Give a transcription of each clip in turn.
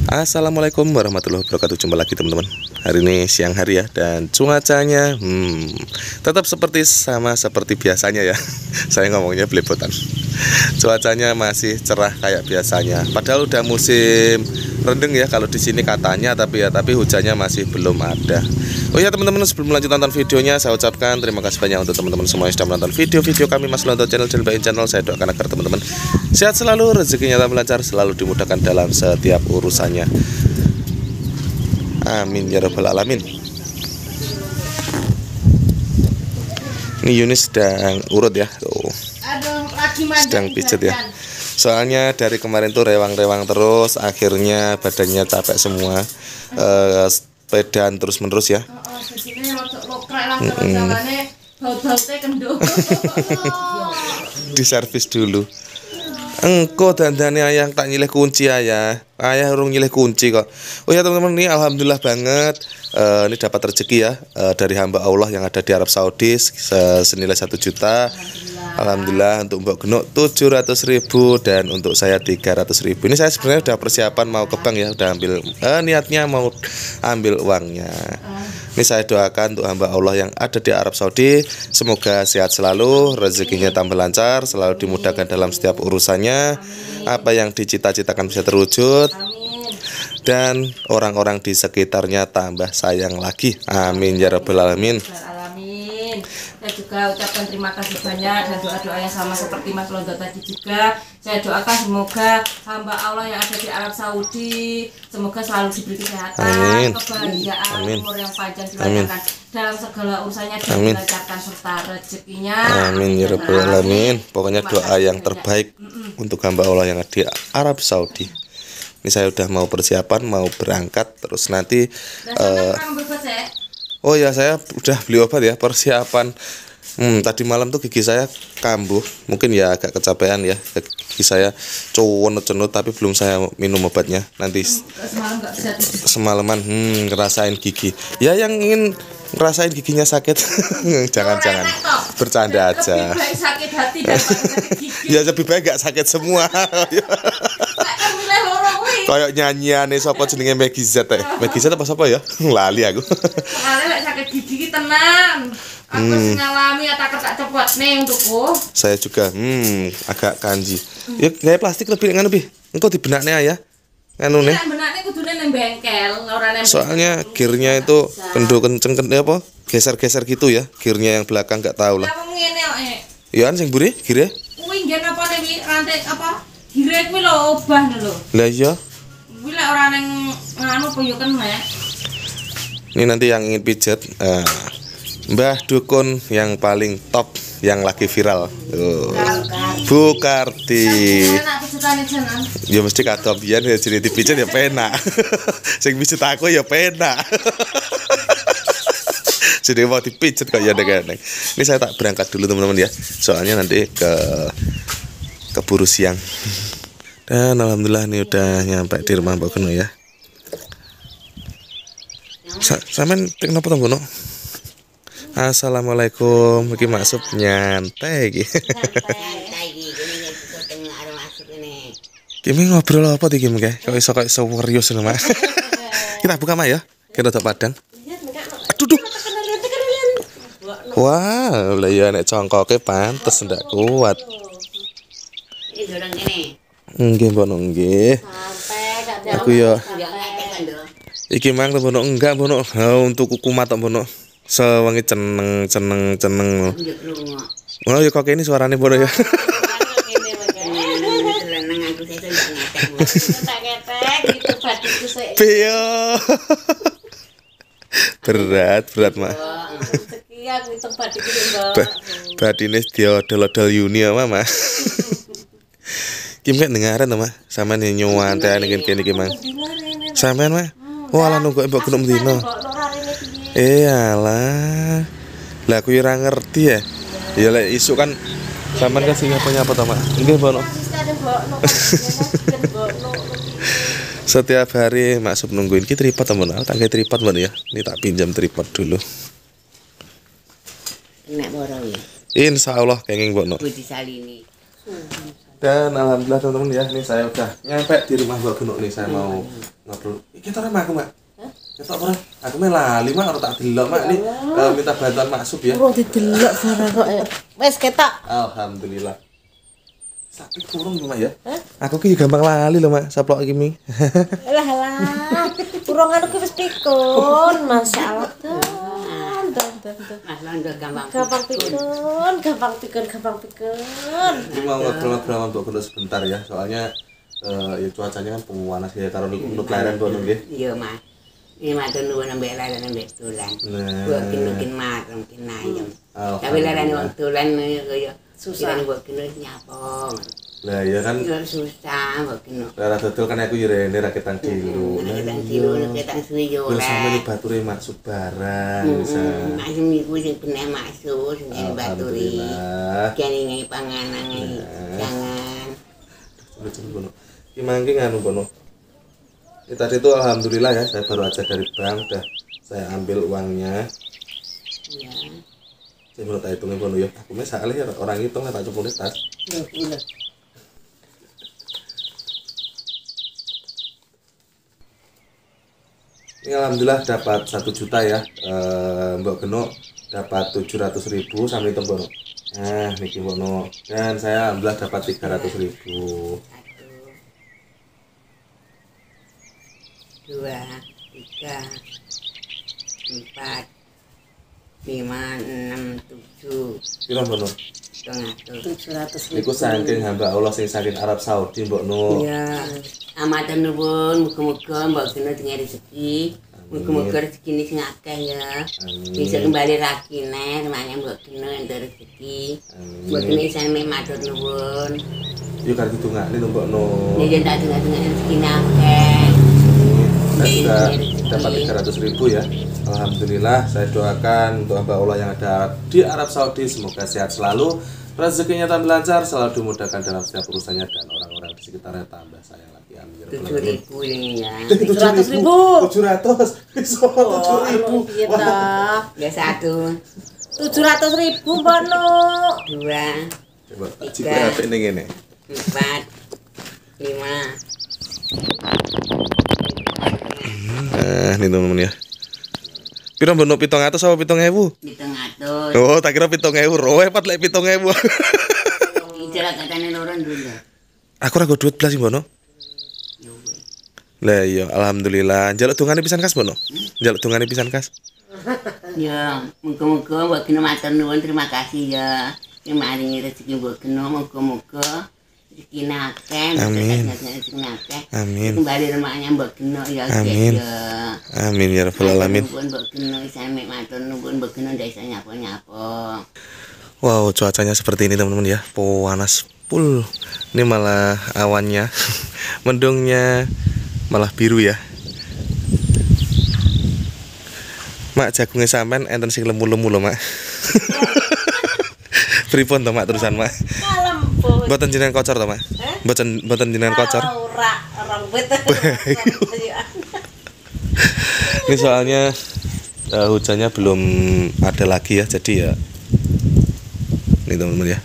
Assalamualaikum warahmatullahi wabarakatuh. Jumpa lagi teman-teman. Hari ini siang hari ya, dan cuacanya tetap seperti biasanya ya. Saya ngomongnya belepotan. Cuacanya masih cerah kayak biasanya. Padahal udah musim rendeng ya kalau di sini katanya, tapi hujannya masih belum ada. Oh ya teman-teman, sebelum lanjut nonton videonya, saya ucapkan terima kasih banyak untuk teman-teman semua yang sudah menonton video-video kami Mas Lonto channel channel. Saya doakan agar teman-teman sehat selalu, rezekinya tambah lancar, selalu dimudahkan dalam setiap urusannya. Amin ya rabbal alamin. Ini Yunis sedang urut ya, tuh. Sedang pijet ya. Soalnya dari kemarin tuh rewang-rewang terus, akhirnya badannya capek semua. Sepedaan terus menerus ya. Diservis dulu. Engko dandane ayah tak nyilih kunci ayah urung nyilih kunci kok. Oh ya teman-teman, ini alhamdulillah banget, ini dapat rezeki ya, dari hamba Allah yang ada di Arab Saudi senilai 1 juta. Alhamdulillah, untuk Mbak Genuk 700.000 dan untuk saya 300.000. Ini saya sebenarnya udah persiapan mau ke bank ya, udah ambil niatnya mau ambil uangnya. Ini saya doakan untuk hamba Allah yang ada di Arab Saudi, semoga sehat selalu, rezekinya tambah lancar, selalu dimudahkan dalam setiap urusannya, apa yang dicita-citakan bisa terwujud, dan orang-orang di sekitarnya tambah sayang lagi. Amin ya rabbal alamin. Saya juga ucapkan terima kasih banyak, dan doa-doa yang sama seperti Mas Lonto tadi juga. Saya doakan semoga hamba Allah yang ada di Arab Saudi semoga selalu diberi kesehatan, kebahagiaan, umur yang panjang dilancarkan dalam segala urusannya, dilancarkan serta rezekinya. Amin ya rabbal alamin. Pokoknya doa yang terbaik untuk hamba Allah yang ada di Arab Saudi. Ini saya udah mau persiapan, mau berangkat, terus nanti oh ya, saya udah beli obat ya, persiapan. Tadi malam tuh gigi saya kambuh, mungkin ya agak kecapean ya, gigi saya cenut-cenut, tapi belum saya minum obatnya. Nanti semalaman ngerasain gigi. Ya yang ingin ngerasain giginya sakit, jangan bercanda aja. Sakit hati dan sakit gigi. Ya lebih baik gak sakit semua. Kayak nyanyian nih, sapa jenenge Meggy Z Meggy Z apa sapa ya? Lali aku. Soalnya sakit gigi tenang. Aku ngalami tak copot nih untukku. Saya juga agak kanji. Ya gaya plastik lebih nganu bi. Engko dibenakne ya. Nganu nih. Benakne kudune nang bengkel, ora nang. Soalnya gearnya itu kendo kenceng apa? Geser-geser gitu ya. Gearnya yang belakang gak tahu lah. Lah ngene kok. Ya kan sing mburi gear. Kuwi ngen apa nih rantai apa? Gear kuwi lho obah lho. Lah iya. Kuwi lek ora nang nganu apa yo kena. Ini nanti yang ingin pijet, Mbah Dukun yang paling top yang lagi viral. Bu Karti. Ya mesti kata biyen ya jadi dipijet ya penak. Sing pijet aku ya penak. Jadi mau dipijet kok ya gandeng. Ini saya tak berangkat dulu teman-teman ya. Soalnya nanti keburu siang. Dan alhamdulillah ini udah nyampe di rumah Mbak Genuk ya. Sampean tek napa to, Mbok? Assalamualaikum, iki maksud nyantai iki. Kimi ngobrol apa iki, Mek? Kok iso serius lho, Mak. Kita buka Mak ya. Kita tak padang. Aduh. Wah, lah ya nek congkoke pantes ndak kuat. Iki dorong kene. Nggih, Mbok nggih. Aku ya. Iki mang Mbok enggak, Mbok. Untuk kumat tok, Mbok. Sewengi ceneng. Oh ya kok ini suarane Mbok ya. Piyo. Berat Mak. Badine diodol-odol Yuni ya, Mama. Kim kan dengaran to, Mas. Sampeyan nyuwantean kene iki, Mang. Sampeyan, Mas. Walah nunggu Mbok Genuk mendino. Alah. Lah aku ora ngerti ya. Ya lek isuk kan sampean kasih nyapa to, Mak. Nggih, Mbok. Setiap hari maksud nungguin ki tripod temen. Tak gawe tripod Mbok ya. Ini tak pinjam tripod dulu. Nek borong ya. Insyaallah kenging Mbok. Budi Salini. Dan alhamdulillah teman-teman ya, ini saya udah nyampe di rumah Mbak Gunuk nih. Saya mau ngobrol. Kita orang aku, Mak. Kita orang aku lali Mak, orang tak delok Mak nih. Minta bantuan maksud ya. Urung didelok barang kok. Wes ketok. Alhamdulillah. Sakit kurung Mak ya. Aku ki gampang lali loh Mak, saplok iki mi. Lah urung anu ki wis pikun, masyaallah. Mas Londo gampang. Gampang pikun. Ini mau ngobrol-ngobrol untuk Gunuk sebentar ya, soalnya ya cuacanya kan panas ya karo nut leren kono nggih. Iya, Mas. Ini matur nuwun ambek laran ambek dolan. Buat mungkin marem mungkin ayam. Tapi laran wong dolan kaya susah buat kena nyapong. Lah ya kan Yo susah buat kena. lara dodol kan aku yo rene ra ketang kilo. Ketang kilo ketang suwi yo Terus ora. sampe nih bature maksud barang bisa. Masih minggu sing kena masuk sing baturi. Alhamdulillah. Kene ngi panganan jangan. Coba Bono. Ki mangke nganu Bono. Ini tadi itu alhamdulillah ya, saya baru aja dari bank udah saya ambil uangnya. Iya. Saya mau tak hitungin Bono ya. Aku salah ya orang hitung tak cukup tas. Ini alhamdulillah dapat 1 juta ya. Mbak Geno dapat 700.000 sampai hitung Bono. Nah, niki Bono. Dan saya alhamdulillah dapat 300.000. 1, 2, 3, 4, 5, 6, 7, Piro Bono? 700. Niku saking hamba Allah sing saking Arab Saudi Mbok No. Ya, amatan nuwun, muga-muga Mbak Geno dengan rezeki. Muga-muga rezeki ini sing akeh ya. Bisa kembali rakine, namanya Mbak Geno entuk rezeki. Mbak Geno isan matur nuwun. Yuk kan ditungakne lho Mbok No. Ya tak dengar-dengar rezeki akeh. Saya sudah dapat 300.000 ya. Alhamdulillah, saya doakan untuk hamba Allah yang ada di Arab Saudi semoga sehat selalu, rezekinya tambah lancar, selalu dimudahkan dalam setiap urusannya dan orang-orang di sekitarnya tambah sayang lagi. Amin. 7.000 ini ya. 700.000. 700. Bisa 7.000. Iya Ya 1, 700.000 Bono. 2, Coba tak cipta HP ning ngene. 4, 5. Ini teman-teman ya. Piro Mbok 700 apa 7.000? 700. Oh, tak kira 7.000, repot lek 7.000. Ijalah katanya orang dulu. Aku ora go duit blas sih Bono. Lah iya, alhamdulillah. Njaluk dongane pisan kas Bono. Njaluk dongane pisan kas. Ya, muga-muga Mbak Geno matur nuwun, terima kasih ya. Yang maringi rezeki Mbak Geno, muga-muga rezeki akeh, Amin. rezeki akeh. Amin. Kembali rumahnya Mbak Geno ya. Amin. Ya. Amin ya rabbal alamin. Mbak Geno sampe matur nuwun Mbak Geno ndak iso nyapa-nyapa. Wow, cuacanya seperti ini teman-teman ya. Panas full. Ini malah awannya mendungnya malah biru ya. Mak jagungnya sampean enten sing lemu-lemu lho, Mak. Pripun to, Mak, terusan, Mak? Kalem. Mboten jenengan kocor to, Mak? Mboten jenengan kocor. Ora rambut. Ini soalnya hujannya belum ada lagi ya, jadi ya ini teman-teman ya.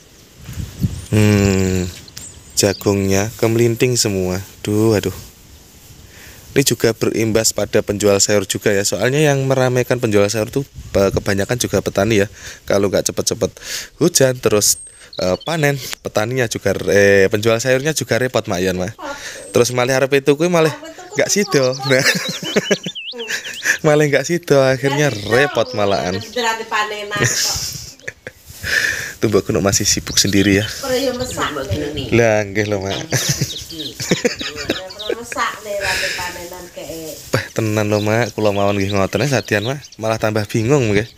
Jagungnya kemelinting semua. Aduh. Ini juga berimbas pada penjual sayur juga ya. Soalnya yang meramaikan penjual sayur tuh kebanyakan juga petani ya. Kalau nggak cepet-cepet hujan terus panen, petaninya juga penjual sayurnya juga repot Mak Yan Mak. Terus malah arep itu kuwi malah nggak sido. Nah. Malah nggak sido akhirnya repot malahan. Tuh Mbak Gunuk masih sibuk sendiri ya. Ora mesak. Mbak Geno nih. Lah nggih lho Mak. Mesak nih rada panenan kek. Tenan lho Mak, kula mawon nggih ngoten sadian Mak, malah tambah bingung nggih.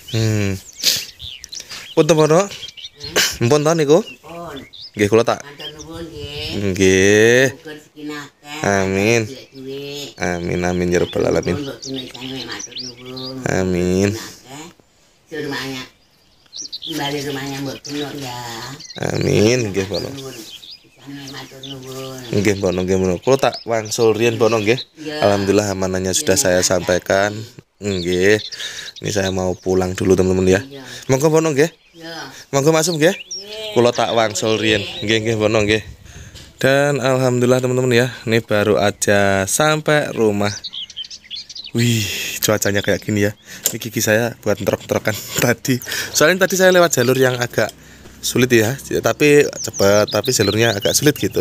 Punten Bono. Mpun to niku? Pun. Nggih kula tak. Matur nuwun nggih. Nggih. Muga rezeki akeh. Amin. Duit. Amin ya rabbal alamin. Mbak Geno sampe matur nuwun. Amin. Akeh. Rumahnya. Kembali rumahnya Mbak Geno ya. Amin nggih Bono. Sampe matur nuwun. Nggih Bono. Kula tak wangsul riyen Bono nggih. Alhamdulillah amanahnya sudah saya sampaikan. Nggih. Ini saya mau pulang dulu teman-teman ya. Monggo Bono nggih. Ya. Monggo masuk nggih. Kula tak wangsul riyen. Nggih bono nggih. Dan alhamdulillah teman-teman ya, ini baru aja sampai rumah. Wih, cuacanya kayak gini ya. Ini gigi saya buat nterok-nterokan tadi. Soalnya tadi saya lewat jalur yang agak sulit ya, tapi cepat, tapi jalurnya agak sulit gitu.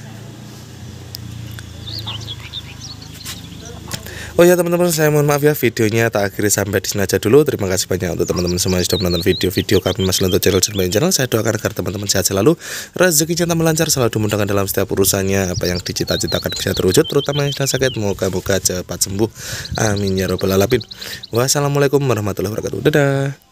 Oh ya teman-teman, saya mohon maaf ya, videonya tak akhiri sampai di sini aja dulu. Terima kasih banyak untuk teman-teman semua yang sudah menonton video-video kami Mas Lonto channel. Saya doakan agar teman-teman sehat selalu, rezekinya tambah lancar, selalu dimudahkan dalam setiap urusannya, apa yang dicita-citakan bisa terwujud, terutama yang sedang sakit, moga-moga cepat sembuh. Amin ya robbal alamin. Wassalamualaikum warahmatullahi wabarakatuh. Dadah.